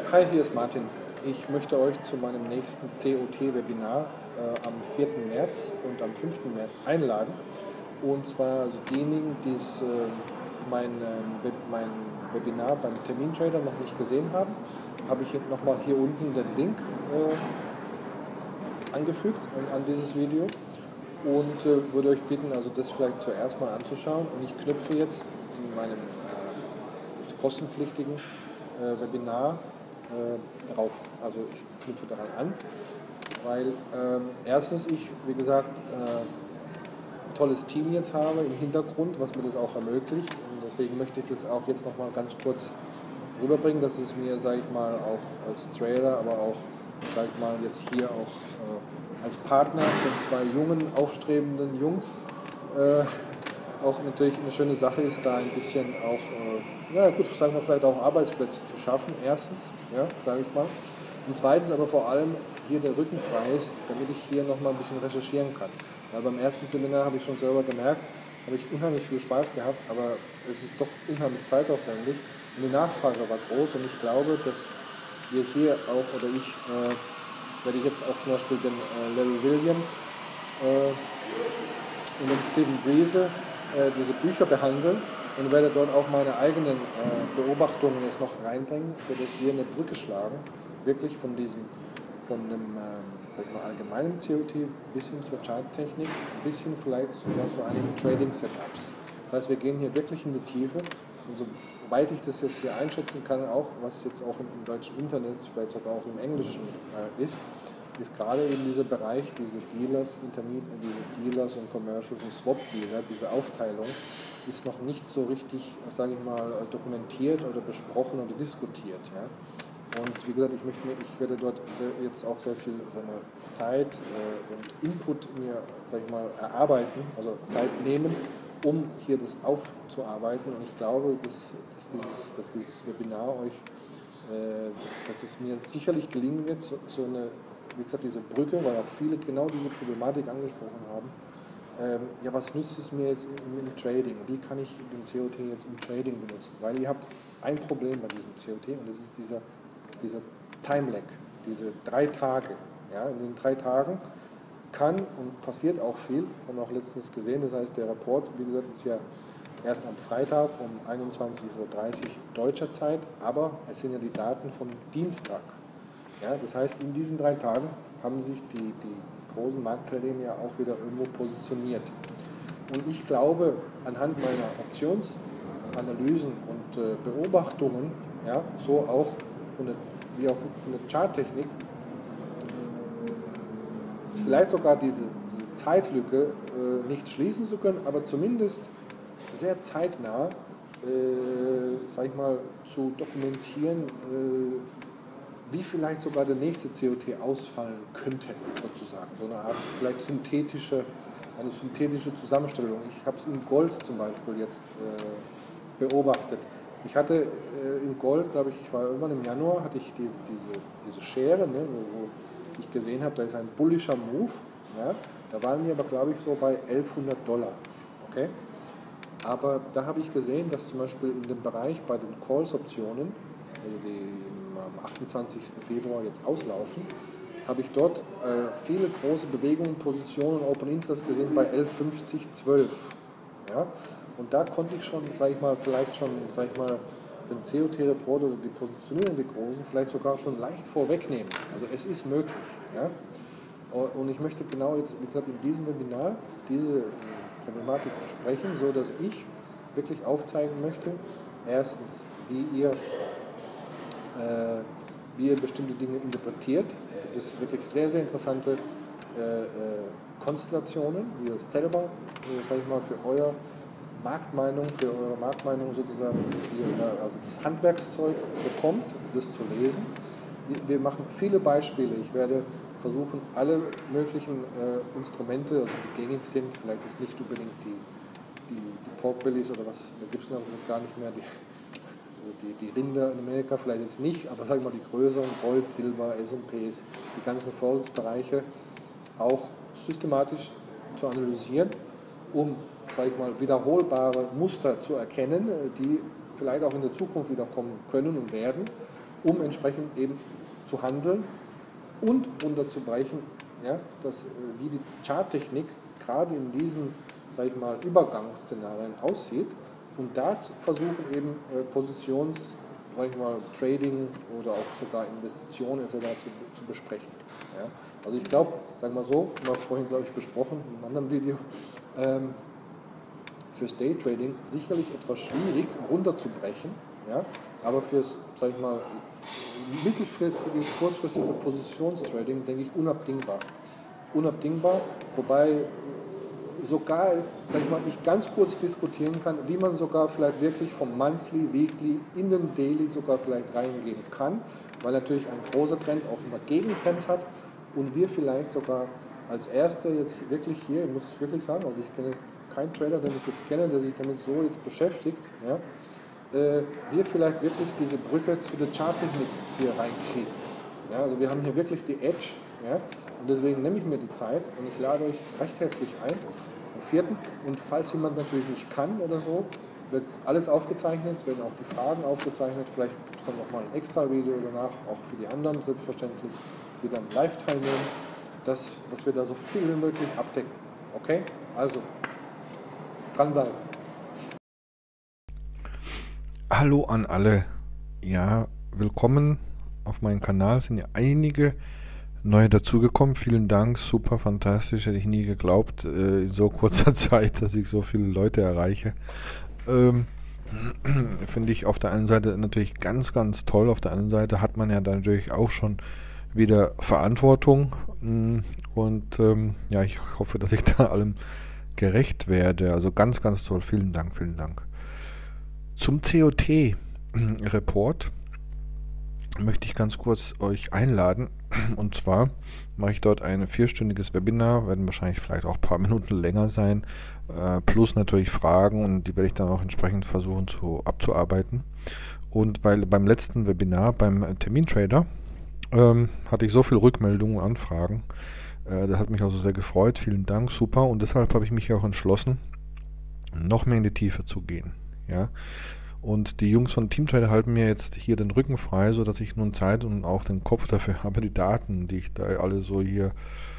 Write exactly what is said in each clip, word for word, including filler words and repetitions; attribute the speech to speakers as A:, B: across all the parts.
A: Hi, hier ist Martin. Ich möchte euch zu meinem nächsten C O T-Webinar äh, am vierten März und am fünften März einladen. Und zwar also diejenigen, die es, äh, mein, äh, mein Webinar beim Termintrader noch nicht gesehen haben, habe ich nochmal hier unten den Link äh, angefügt an, an dieses Video und äh, würde euch bitten, also das vielleicht zuerst mal anzuschauen. Und ich knüpfe jetzt in meinem äh, kostenpflichtigen äh, Webinar äh, drauf. Also ich knüpfe daran an, weil ähm, erstens ich, wie gesagt, äh, ein tolles Team jetzt habe im Hintergrund, was mir das auch ermöglicht. Und deswegen möchte ich das auch jetzt nochmal ganz kurz rüberbringen, dass es mir, sage ich mal, auch als Trader, aber auch, sage ich mal, jetzt hier auch äh, als Partner von zwei jungen, aufstrebenden Jungs äh, auch natürlich eine schöne Sache ist, da ein bisschen auch, äh, ja gut, sagen wir vielleicht auch Arbeitsplätze zu schaffen, erstens, ja, sage ich mal. Und zweitens aber vor allem hier der Rücken frei ist, damit ich hier nochmal ein bisschen recherchieren kann. Weil beim ersten Seminar habe ich schon selber gemerkt, habe ich unheimlich viel Spaß gehabt, aber es ist doch unheimlich zeitaufwendig und die Nachfrage war groß und ich glaube, dass wir hier auch, oder ich, äh, werde ich jetzt auch zum Beispiel den äh, Larry Williams äh, und den Stephen Breeze äh, diese Bücher behandeln und werde dort auch meine eigenen äh, Beobachtungen jetzt noch reinbringen, sodass wir eine Brücke schlagen, wirklich von diesem, von dem äh, sag ich mal, allgemeinen C O T bis hin zur Charttechnik, ein bisschen vielleicht sogar zu einigen Trading-Setups. Das heißt, wir gehen hier wirklich in die Tiefe und soweit ich das jetzt hier einschätzen kann, auch was jetzt auch im, im deutschen Internet, vielleicht sogar auch im Englischen äh, ist, ist gerade eben dieser Bereich, diese Dealers, Intermediate, diese Dealers und Commercials und Swap-Dealer, diese Aufteilung, ist noch nicht so richtig, sage ich mal, dokumentiert oder besprochen oder diskutiert. Ja? Und wie gesagt, ich, möchte, ich werde dort sehr, jetzt auch sehr viel seine Zeit äh, und Input mir, sage ich mal, erarbeiten, also Zeit nehmen, um hier das aufzuarbeiten. Und ich glaube, dass, dass, dieses, dass dieses Webinar euch, äh, dass, dass es mir sicherlich gelingen wird, so, so eine, wie gesagt, diese Brücke, weil auch viele genau diese Problematik angesprochen haben. Ähm, ja, was nützt es mir jetzt im, im Trading? Wie kann ich den C O T jetzt im Trading benutzen? Weil ihr habt ein Problem bei diesem C O T und das ist dieser, dieser Time Lag, diese drei Tage. Ja, in den drei Tagen kann und passiert auch viel, haben wir auch letztens gesehen, das heißt, der Report, wie gesagt, ist ja erst am Freitag um einundzwanzig Uhr dreißig deutscher Zeit, aber es sind ja die Daten vom Dienstag. Ja, das heißt, in diesen drei Tagen haben sich die, die großen Marktteilnehmer ja auch wieder irgendwo positioniert. Und ich glaube, anhand meiner Optionsanalysen und äh, Beobachtungen, ja, so auch von der, wie auch von der Charttechnik, vielleicht sogar diese, diese Zeitlücke äh, nicht schließen zu können, aber zumindest sehr zeitnah, äh, sag ich mal, zu dokumentieren, äh, wie vielleicht sogar der nächste C O T ausfallen könnte, sozusagen. So eine Art vielleicht synthetische, eine synthetische Zusammenstellung. Ich habe es in Gold zum Beispiel jetzt äh, beobachtet. Ich hatte äh, in Gold, glaube ich, ich war irgendwann im Januar, hatte ich diese, diese, diese Schere, ne, wo, wo ich gesehen habe, da ist ein bullischer Move. Ja, da waren wir aber, glaube ich, so bei elfhundert Dollar. Okay? Aber da habe ich gesehen, dass zum Beispiel in dem Bereich bei den Calls-Optionen, also die am achtundzwanzigsten Februar jetzt auslaufen, habe ich dort äh, viele große Bewegungen, Positionen, Open Interest gesehen bei elf fünfzig, zwölf. Ja? Und da konnte ich schon, sage ich mal, vielleicht schon, sage ich mal, den C O T-Report oder die Positionierung der Großen vielleicht sogar schon leicht vorwegnehmen. Also es ist möglich. Ja? Und ich möchte genau jetzt, wie gesagt, in diesem Webinar diese Problematik besprechen, so dass ich wirklich aufzeigen möchte, erstens, wie ihr, äh, wie ihr bestimmte Dinge interpretiert. Das sind wirklich sehr, sehr interessante äh, äh, Konstellationen, wie ihr selber, äh, sage ich mal, für euer Marktmeinung, für eure Marktmeinung sozusagen, wie ihr also das Handwerkszeug bekommt, das zu lesen. Wir machen viele Beispiele. Ich werde versuchen, alle möglichen äh, Instrumente, also die gängig sind, vielleicht ist nicht unbedingt die, die, die Porkbellies oder was, da gibt es noch gar nicht mehr, die, die, die Rinder in Amerika vielleicht jetzt nicht, aber sagen wir mal die größeren, Gold, Silber, S und Ps, die ganzen Vorwärtsbereiche auch systematisch zu analysieren, um, sage ich mal, wiederholbare Muster zu erkennen, die vielleicht auch in der Zukunft wiederkommen können und werden. um entsprechend eben zu handeln und runterzubrechen, ja, dass, wie die Charttechnik gerade in diesen, sage ich mal, Übergangsszenarien aussieht und da versuchen eben äh, Positions, sag ich mal, Trading oder auch sogar Investitionen et cetera zu, zu besprechen. Ja. Also ich glaube, sagen wir so, haben wir vorhin, glaube ich, besprochen in einem anderen Video, ähm, fürs Daytrading sicherlich etwas schwierig runterzubrechen, ja, aber fürs, sag ich mal, mittelfristige, kurzfristige Positionstrading denke ich unabdingbar. Unabdingbar, wobei sogar, sag ich mal, ich ganz kurz diskutieren kann, wie man sogar vielleicht wirklich vom Monthly, Weekly in den Daily sogar vielleicht reingehen kann, weil natürlich ein großer Trend auch immer Gegentrends hat und wir vielleicht sogar als Erster jetzt wirklich hier, muss ich wirklich sagen, also ich kenne keinen Trader, den ich jetzt kenne, der sich damit so jetzt beschäftigt, ja, äh, wir vielleicht wirklich diese Brücke zu der Charttechnik hier reinkriegen. Ja, also wir haben hier wirklich die Edge, ja, und deswegen nehme ich mir die Zeit und ich lade euch recht herzlich ein am vierten Und falls jemand natürlich nicht kann oder so, wird alles aufgezeichnet, es werden auch die Fragen aufgezeichnet, vielleicht gibt es dann nochmal ein extra Video danach, auch für die anderen selbstverständlich, die dann live teilnehmen, dass, dass wir da so viel wie möglich abdecken. Okay? Also, dranbleiben.
B: Hallo an alle. Ja, willkommen auf meinem Kanal. Es sind ja einige neue dazugekommen. Vielen Dank, super fantastisch. Hätte ich nie geglaubt, äh, in so kurzer Zeit, dass ich so viele Leute erreiche. Ähm, finde ich auf der einen Seite natürlich ganz, ganz toll. Auf der anderen Seite hat man ja dann natürlich auch schon wieder Verantwortung. Und ähm, ja, ich hoffe, dass ich da allem gerecht werde. Also ganz, ganz toll. Vielen Dank, vielen Dank. Zum C O T-Report möchte ich ganz kurz euch einladen. Und zwar mache ich dort ein vierstündiges Webinar, werden wahrscheinlich vielleicht auch ein paar Minuten länger sein, äh, plus natürlich Fragen und die werde ich dann auch entsprechend versuchen zu, abzuarbeiten. Und weil beim letzten Webinar, beim Termintrader, ähm, hatte ich so viele Rückmeldungen und Anfragen. Äh, das hat mich also sehr gefreut. Vielen Dank, super. Und deshalb habe ich mich auch entschlossen, noch mehr in die Tiefe zu gehen. Ja. Und die Jungs von Teamtrader halten mir jetzt hier den Rücken frei, sodass ich nun Zeit und auch den Kopf dafür habe, die Daten, die ich da alle so hier,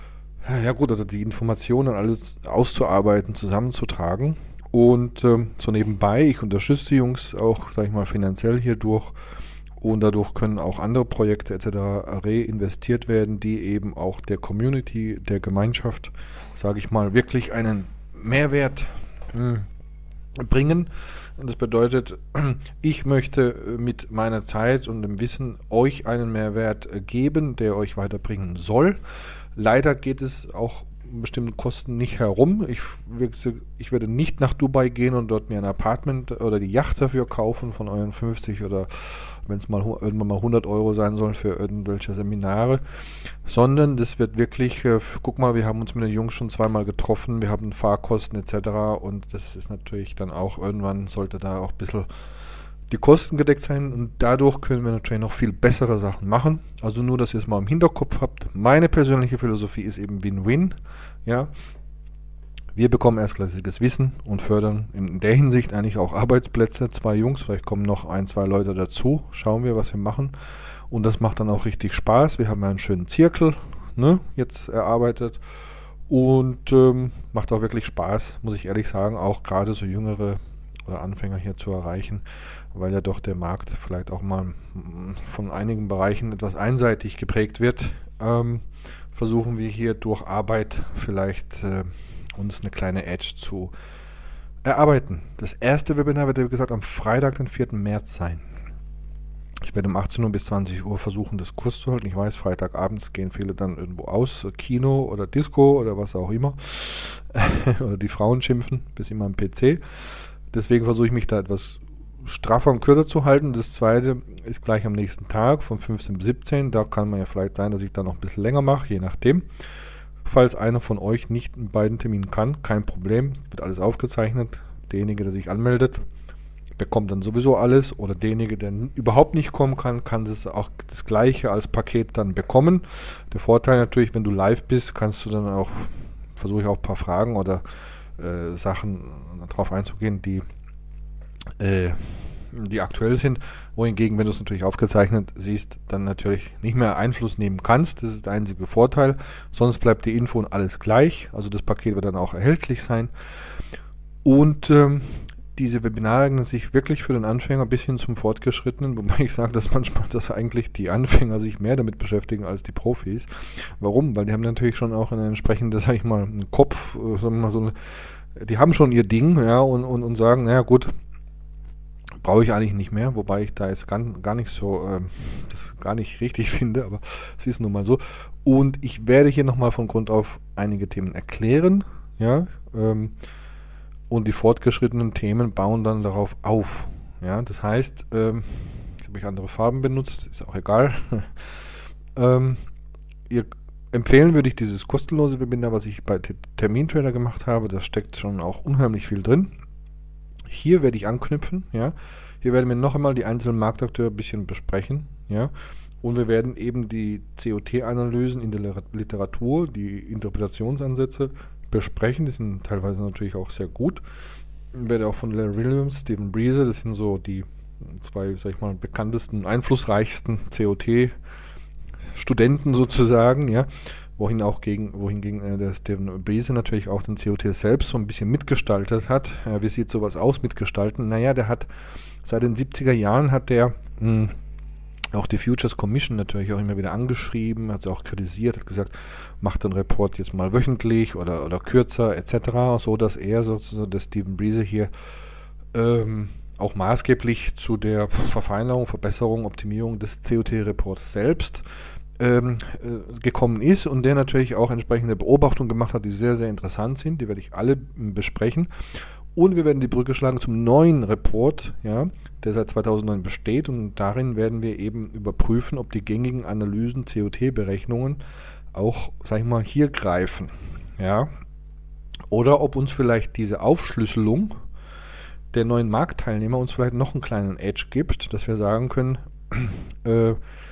B: ja gut, oder die Informationen alles auszuarbeiten, zusammenzutragen. Und ähm, so nebenbei, ich unterstütze die Jungs auch, sage ich mal, finanziell hierdurch. Und dadurch können auch andere Projekte et cetera reinvestiert werden, die eben auch der Community, der Gemeinschaft, sage ich mal, wirklich einen Mehrwert mh, bringen. Und das bedeutet, ich möchte mit meiner Zeit und dem Wissen euch einen Mehrwert geben, der euch weiterbringen soll. Leider geht es auch bestimmten Kosten nicht herum. Ich, ich werde nicht nach Dubai gehen und dort mir ein Apartment oder die Yacht dafür kaufen von euren fünfzig oder wenn es mal irgendwann mal hundert Euro sein soll für irgendwelche Seminare, sondern das wird wirklich, äh, guck mal, wir haben uns mit den Jungs schon zweimal getroffen, wir haben Fahrkosten et cetera und das ist natürlich dann auch, irgendwann sollte da auch ein bisschen die Kosten gedeckt sein und dadurch können wir natürlich noch viel bessere Sachen machen. Also nur, dass ihr es mal im Hinterkopf habt. Meine persönliche Philosophie ist eben Win-Win. Ja, wir bekommen erstklassiges Wissen und fördern in der Hinsicht eigentlich auch Arbeitsplätze. Zwei Jungs, vielleicht kommen noch ein, zwei Leute dazu. Schauen wir, was wir machen. Und das macht dann auch richtig Spaß. Wir haben ja einen schönen Zirkel, ne, jetzt erarbeitet. Und ähm, macht auch wirklich Spaß, muss ich ehrlich sagen, auch gerade so jüngere oder Anfänger hier zu erreichen, weil ja doch der Markt vielleicht auch mal von einigen Bereichen etwas einseitig geprägt wird. Ähm, versuchen wir hier durch Arbeit vielleicht äh, uns eine kleine Edge zu erarbeiten. Das erste Webinar wird, wie gesagt, am Freitag, den vierten März sein. Ich werde um achtzehn Uhr bis zwanzig Uhr versuchen, das Kurs zu halten. Ich weiß, Freitagabends gehen viele dann irgendwo aus, Kino oder Disco oder was auch immer. Oder die Frauen schimpfen, bis immer am P C. Deswegen versuche ich mich da etwas straffer und kürzer zu halten. Das zweite ist gleich am nächsten Tag von fünfzehn bis siebzehn. Da kann man ja vielleicht sein, dass ich da noch ein bisschen länger mache, je nachdem. Falls einer von euch nicht in beiden Terminen kann, kein Problem, wird alles aufgezeichnet. Derjenige, der sich anmeldet, bekommt dann sowieso alles. Oder derjenige, der überhaupt nicht kommen kann, kann das auch das Gleiche als Paket dann bekommen. Der Vorteil natürlich, wenn du live bist, kannst du dann auch, versuche ich auch ein paar Fragen oder äh, Sachen darauf einzugehen, die äh, die aktuell sind, wohingegen, wenn du es natürlich aufgezeichnet siehst, dann natürlich nicht mehr Einfluss nehmen kannst. Das ist der einzige Vorteil. Sonst bleibt die Info und alles gleich. Also das Paket wird dann auch erhältlich sein. Und ähm, diese Webinare eignen sich wirklich für den Anfänger bis hin zum Fortgeschrittenen, wobei ich sage, dass manchmal, dass eigentlich die Anfänger sich mehr damit beschäftigen als die Profis. Warum? Weil die haben natürlich schon auch eine entsprechende, sag ich mal, einen Kopf, sagen wir mal so eine, die haben schon ihr Ding, ja, und, und, und sagen, naja gut, brauche ich eigentlich nicht mehr, wobei ich da jetzt gar, gar nicht so, ähm, das gar nicht richtig finde, aber es ist nun mal so. Und ich werde hier nochmal von Grund auf einige Themen erklären, ja, ähm, und die fortgeschrittenen Themen bauen dann darauf auf. Ja, das heißt, ähm, habe ich andere Farben benutzt, ist auch egal. ähm, ihr, empfehlen würde ich dieses kostenlose Webinar, was ich bei Termintrader gemacht habe. Da steckt schon auch unheimlich viel drin. Hier werde ich anknüpfen. Ja, hier werden wir noch einmal die einzelnen Marktakteure ein bisschen besprechen. Ja, und wir werden eben die C O T-Analysen in der Literatur, die Interpretationsansätze besprechen. Die sind teilweise natürlich auch sehr gut. Ich werde auch von Larry Williams, Stephen Breeze, das sind so die zwei, sag ich mal, bekanntesten, einflussreichsten C O T-Studenten sozusagen, ja, wohin auch gegen, wohingegen äh, der Stephen Breeze natürlich auch den C O T selbst so ein bisschen mitgestaltet hat. Äh, wie sieht sowas aus, mitgestalten? Naja, der hat seit den siebziger Jahren hat der mh, auch die Futures Commission natürlich auch immer wieder angeschrieben, hat sie auch kritisiert, hat gesagt, macht den Report jetzt mal wöchentlich oder, oder kürzer et cetera, so dass er sozusagen, der Stephen Breeze hier ähm, auch maßgeblich zu der Verfeinerung, Verbesserung, Optimierung des C O T-Reports selbst ähm, äh, gekommen ist und der natürlich auch entsprechende Beobachtungen gemacht hat, die sehr, sehr interessant sind, die werde ich alle m, besprechen. Und wir werden die Brücke schlagen zum neuen Report, ja, der seit zweitausendneun besteht. Und darin werden wir eben überprüfen, ob die gängigen Analysen, C O T-Berechnungen auch, sag ich mal, hier greifen. Ja. Oder ob uns vielleicht diese Aufschlüsselung der neuen Marktteilnehmer uns vielleicht noch einen kleinen Edge gibt, dass wir sagen können, äh,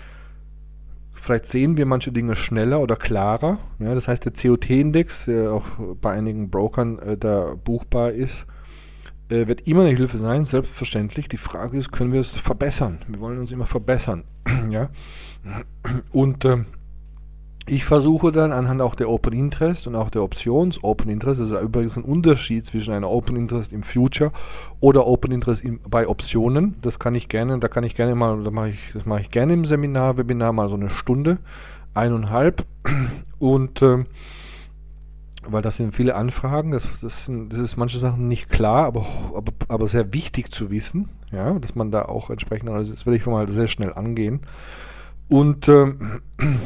B: vielleicht sehen wir manche Dinge schneller oder klarer. Ja, das heißt, der C O T-Index, der auch bei einigen Brokern äh, da buchbar ist, äh, wird immer eine Hilfe sein, selbstverständlich. Die Frage ist, können wir es verbessern? Wir wollen uns immer verbessern. Ja? Und äh, ich versuche dann anhand auch der Open Interest und auch der Options Open Interest, das ist ja übrigens ein Unterschied zwischen einer Open Interest im Future oder Open Interest im, bei Optionen. Das kann ich gerne, da kann ich gerne mal, da mache ich, das mache ich gerne im Seminar, Webinar mal so eine Stunde, eineinhalb. Und äh, weil das sind viele Anfragen, das, das, sind, das ist manche Sachen nicht klar, aber, aber, aber sehr wichtig zu wissen, ja, dass man da auch entsprechend, also das will ich mal sehr schnell angehen. Und ähm,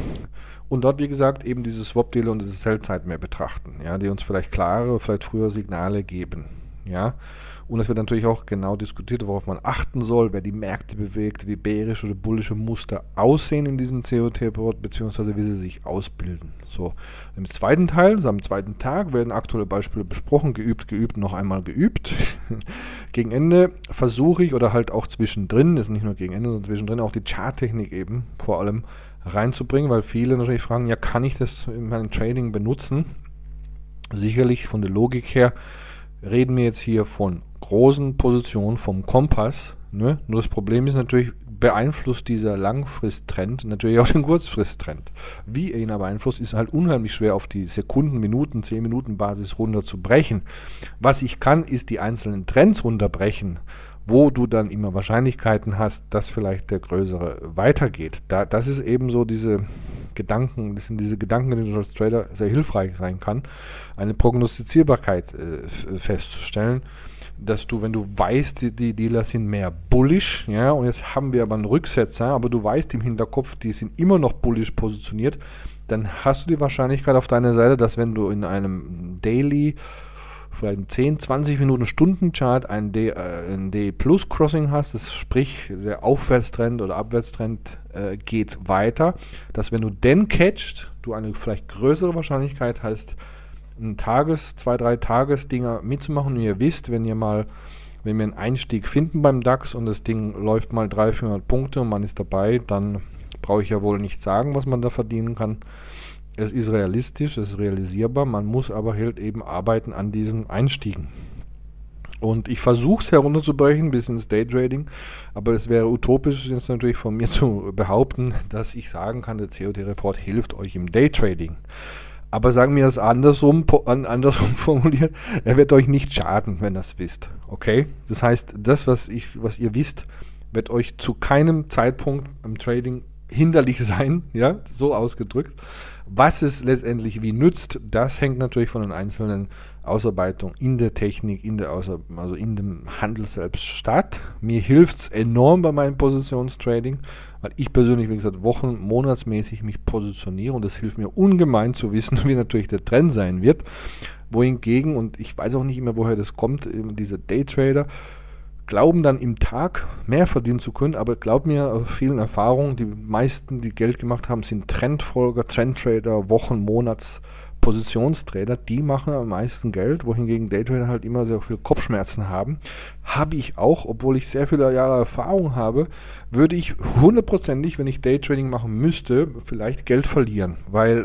B: Und dort, wie gesagt, eben diese Swap-Dealer und diese Sell-Zeit mehr betrachten, ja, die uns vielleicht klare, vielleicht früher Signale geben. Ja. Und es wird natürlich auch genau diskutiert, worauf man achten soll, wer die Märkte bewegt, wie bärische oder bullische Muster aussehen in diesem C O T-Report, beziehungsweise wie sie sich ausbilden. So. Im zweiten Teil, also am zweiten Tag, werden aktuelle Beispiele besprochen, geübt, geübt, noch einmal geübt. Gegen Ende versuche ich, oder halt auch zwischendrin, ist nicht nur gegen Ende, sondern zwischendrin auch die Charttechnik eben vor allem reinzubringen, weil viele natürlich fragen, ja, kann ich das in meinem Trading benutzen? Sicherlich von der Logik her reden wir jetzt hier von großen Positionen vom Kompass. Ne? Nur das Problem ist natürlich, beeinflusst dieser Langfristtrend natürlich auch den Kurzfristtrend. Wie er ihn aber beeinflusst, ist halt unheimlich schwer auf die Sekunden, Minuten, zehn Minuten Basis runterzubrechen. Was ich kann, ist die einzelnen Trends runterbrechen, wo du dann immer Wahrscheinlichkeiten hast, dass vielleicht der größere weitergeht. Da, das ist eben so diese Gedanken, das sind diese Gedanken, die als Trader sehr hilfreich sein kann, eine Prognostizierbarkeit äh, festzustellen, dass du, wenn du weißt, die, die Dealer sind mehr bullish, ja, und jetzt haben wir aber einen Rücksetzer, aber du weißt im Hinterkopf, die sind immer noch bullish positioniert, dann hast du die Wahrscheinlichkeit auf deiner Seite, dass wenn du in einem Daily vielleicht zehn, zwanzig Minuten Stundenchart ein D, äh, ein D-Plus-Crossing hast, das sprich, der Aufwärtstrend oder Abwärtstrend äh, geht weiter, dass wenn du den catchst, du eine vielleicht größere Wahrscheinlichkeit hast, ein Tages-, zwei, drei Tagesdinger mitzumachen. Und ihr wisst, wenn ihr mal, wenn wir einen Einstieg finden beim DAX und das Ding läuft mal dreihundert, vierhundert Punkte und man ist dabei, dann brauche ich ja wohl nicht sagen, was man da verdienen kann. Es ist realistisch, es ist realisierbar, man muss aber halt eben arbeiten an diesen Einstiegen. Und ich versuche es herunterzubrechen bis ins Daytrading, aber es wäre utopisch jetzt natürlich von mir zu behaupten, dass ich sagen kann, der C O T-Report hilft euch im Daytrading. Aber sagen wir das andersrum, andersrum formuliert, er wird euch nicht schaden, wenn ihr es wisst. Okay? Das heißt, das, was, ich, was ihr wisst, wird euch zu keinem Zeitpunkt im Trading hinderlich sein, ja, so ausgedrückt. Was es letztendlich wie nützt, das hängt natürlich von den einzelnen Ausarbeitungen in der Technik, in der Ausar- also in dem Handel selbst statt. Mir hilft es enorm bei meinem Positionstrading, weil ich persönlich, wie gesagt, wochen-, monatsmäßig mich positioniere und das hilft mir ungemein zu wissen, wie natürlich der Trend sein wird. Wohingegen, und ich weiß auch nicht immer, woher das kommt, diese Daytrader glauben dann im Tag mehr verdienen zu können, aber glaub mir, aus vielen Erfahrungen, die meisten, die Geld gemacht haben, sind Trendfolger, Trendtrader, Wochen-, Monats-, Positionstrader, die machen am meisten Geld, wohingegen Daytrader halt immer sehr viel Kopfschmerzen haben. Habe ich auch, obwohl ich sehr viele Jahre Erfahrung habe, würde ich hundertprozentig, wenn ich Daytrading machen müsste, vielleicht Geld verlieren, weil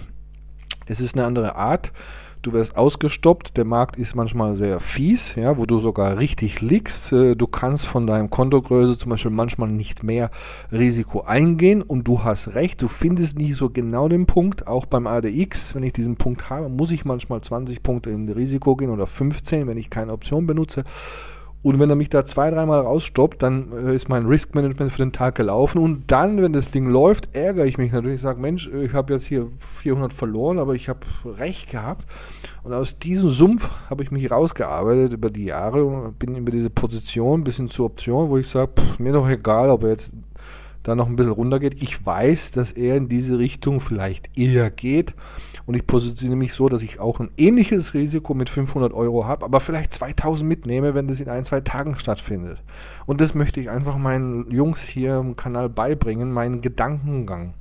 B: es ist eine andere Art. Du wirst ausgestoppt, der Markt ist manchmal sehr fies, ja, wo du sogar richtig liegst. Du kannst von deinem Kontogröße zum Beispiel manchmal nicht mehr Risiko eingehen und du hast recht, du findest nicht so genau den Punkt. Auch beim A D X, wenn ich diesen Punkt habe, muss ich manchmal zwanzig Punkte in Risiko gehen oder fünfzehn, wenn ich keine Option benutze. Und wenn er mich da zwei, dreimal rausstoppt, dann äh, ist mein Risk-Management für den Tag gelaufen. Und dann, wenn das Ding läuft, ärgere ich mich natürlich. Ich sage, Mensch, ich habe jetzt hier vierhundert verloren, aber ich habe recht gehabt. Und aus diesem Sumpf habe ich mich rausgearbeitet über die Jahre und bin über diese Position bis hin zur Option, wo ich sage, pff, mir doch egal, ob er jetzt da noch ein bisschen runtergeht. Ich weiß, dass er in diese Richtung vielleicht eher geht. Und ich positioniere mich so, dass ich auch ein ähnliches Risiko mit fünfhundert Euro habe, aber vielleicht zweitausend mitnehme, wenn das in ein, zwei Tagen stattfindet. Und das möchte ich einfach meinen Jungs hier im Kanal beibringen, meinen Gedankengang.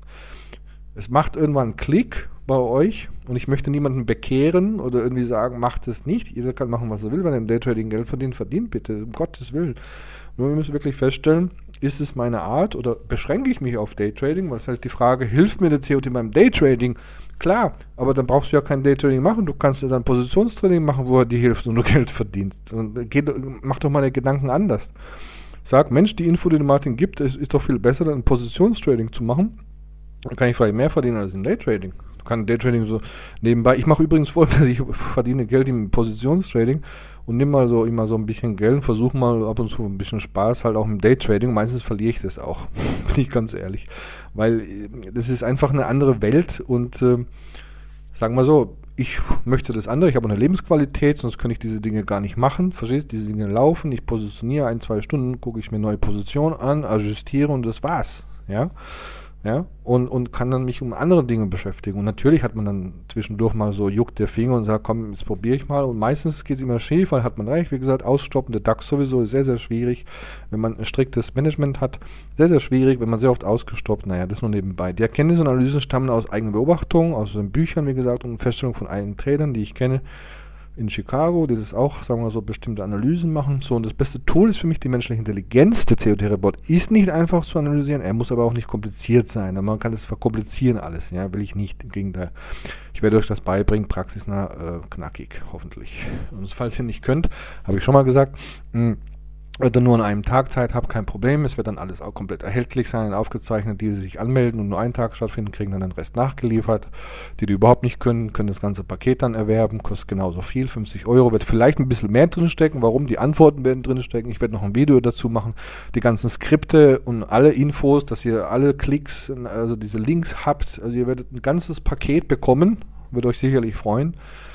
B: Es macht irgendwann einen Klick bei euch und ich möchte niemanden bekehren oder irgendwie sagen, macht es nicht. Jeder kann machen, was er will. Wenn er im Daytrading Geld verdient, verdient bitte, um Gottes Willen. Nur wir müssen wirklich feststellen, ist es meine Art oder beschränke ich mich auf Daytrading? Das heißt, die Frage, hilft mir der C O T beim Daytrading? Klar, aber dann brauchst du ja kein Daytrading machen. Du kannst ja dann Positionstraining machen, wo er dir hilft und du Geld verdienst. Und geht, mach doch mal den Gedanken anders. Sag, Mensch, die Info, die der Martin gibt, ist, ist doch viel besser, dann ein Positionstrading zu machen. Dann kann ich vielleicht mehr verdienen als im Daytrading. Du kannst Daytrading so nebenbei. Ich mache übrigens folgendes, ich verdiene Geld im Positionstrading und nimm mal so immer so ein bisschen Geld und versuche mal ab und zu ein bisschen Spaß halt auch im Daytrading. Meistens verliere ich das auch, bin ich ganz ehrlich. Weil das ist einfach eine andere Welt und äh, sagen wir so, ich möchte das andere, ich habe eine Lebensqualität, sonst könnte ich diese Dinge gar nicht machen. Verstehst du? Diese Dinge laufen, ich positioniere ein, zwei Stunden, gucke ich mir neue Positionen an, adjustiere und das war's. Ja. Ja, und, und kann dann mich um andere Dinge beschäftigen. Und natürlich hat man dann zwischendurch mal so, juckt der Finger und sagt, komm, jetzt probiere ich mal. Und meistens geht es immer schief, weil hat man recht, wie gesagt, ausstoppen, der DAX sowieso ist sehr, sehr schwierig. Wenn man ein striktes Management hat, sehr, sehr schwierig, wenn man sehr oft ausgestoppt, naja, das nur nebenbei. Die Erkenntnisse und Analysen stammen aus eigenen Beobachtungen, aus den Büchern, wie gesagt, und Feststellungen von einigen Tradern, die ich kenne. In Chicago, die das auch, sagen wir so, bestimmte Analysen machen. So, und das beste Tool ist für mich die menschliche Intelligenz. Der C O T-Report ist nicht einfach zu analysieren, er muss aber auch nicht kompliziert sein. Man kann es verkomplizieren alles, ja, will ich nicht, im Gegenteil. Ich werde euch das beibringen, praxisnah, äh, knackig, hoffentlich. Und falls ihr nicht könnt, habe ich schon mal gesagt, mh, oder nur an einem Tag Zeit habt, kein Problem. Es wird dann alles auch komplett erhältlich sein, aufgezeichnet. Die, die sich anmelden und nur einen Tag stattfinden, kriegen dann den Rest nachgeliefert. Die, die überhaupt nicht können, können das ganze Paket dann erwerben. Kostet genauso viel, fünfzig Euro. Wird vielleicht ein bisschen mehr drinstecken. Warum? Die Antworten werden drinstecken. Ich werde noch ein Video dazu machen. Die ganzen Skripte und alle Infos, dass ihr alle Klicks, also diese Links habt. Also ihr werdet ein ganzes Paket bekommen. Wird euch sicherlich freuen.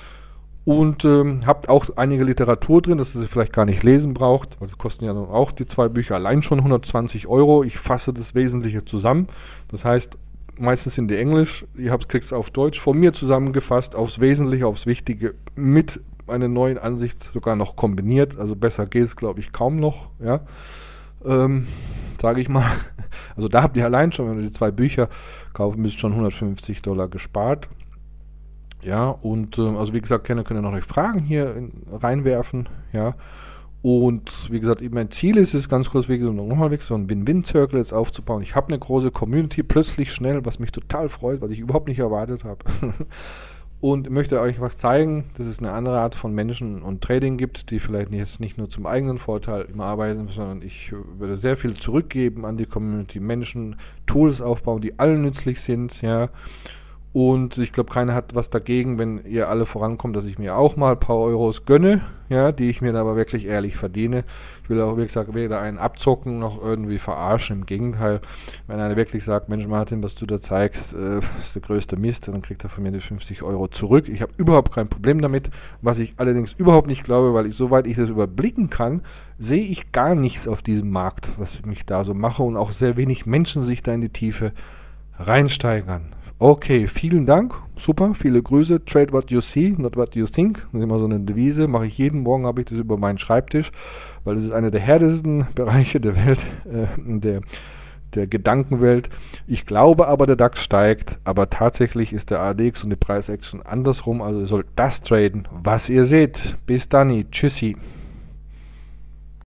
B: Und ähm, habt auch einige Literatur drin, dass ihr sie vielleicht gar nicht lesen braucht, weil sie kosten ja auch die zwei Bücher allein schon hundertzwanzig Euro. Ich fasse das Wesentliche zusammen. Das heißt, meistens sind die Englisch, ihr habt kriegt es auf Deutsch von mir zusammengefasst, aufs Wesentliche, aufs Wichtige, mit einer neuen Ansicht sogar noch kombiniert. Also besser geht es, glaube ich, kaum noch, ja. Ähm, sage ich mal. Also da habt ihr allein schon, wenn ihr die zwei Bücher kaufen müsst, schon hundertfünfzig Dollar gespart. Ja, und ähm, also wie gesagt, Kenner können noch Fragen hier in, reinwerfen, ja. Und wie gesagt, mein Ziel ist es, ganz kurz, wie gesagt, nochmal weg, so einen Win-Win-Circle jetzt aufzubauen. Ich habe eine große Community, plötzlich schnell, was mich total freut, was ich überhaupt nicht erwartet habe. und möchte euch was zeigen, dass es eine andere Art von Menschen und Trading gibt, die vielleicht jetzt nicht nur zum eigenen Vorteil immer arbeiten, sondern ich würde sehr viel zurückgeben an die Community, Menschen, Tools aufbauen, die allen nützlich sind, ja. Und ich glaube, keiner hat was dagegen, wenn ihr alle vorankommt, dass ich mir auch mal ein paar Euros gönne, ja, die ich mir dann aber wirklich ehrlich verdiene. Ich will auch, wie gesagt, weder einen abzocken noch irgendwie verarschen. Im Gegenteil, wenn einer wirklich sagt, Mensch Martin, was du da zeigst, äh, ist der größte Mist, dann kriegt er von mir die fünfzig Euro zurück. Ich habe überhaupt kein Problem damit. Was ich allerdings überhaupt nicht glaube, weil ich, soweit ich das überblicken kann, sehe ich gar nichts auf diesem Markt, was ich da so mache, und auch sehr wenig Menschen sich da in die Tiefe reinsteigern. Okay, vielen Dank, super, viele Grüße. Trade what you see, not what you think. Das ist immer so eine Devise, mache ich jeden Morgen, habe ich das über meinen Schreibtisch, weil das ist einer der härtesten Bereiche der Welt, äh, der, der Gedankenwelt. Ich glaube aber, der DAX steigt, aber tatsächlich ist der A D X und die Preis-Action andersrum, also ihr sollt das traden, was ihr seht. Bis dann, tschüssi.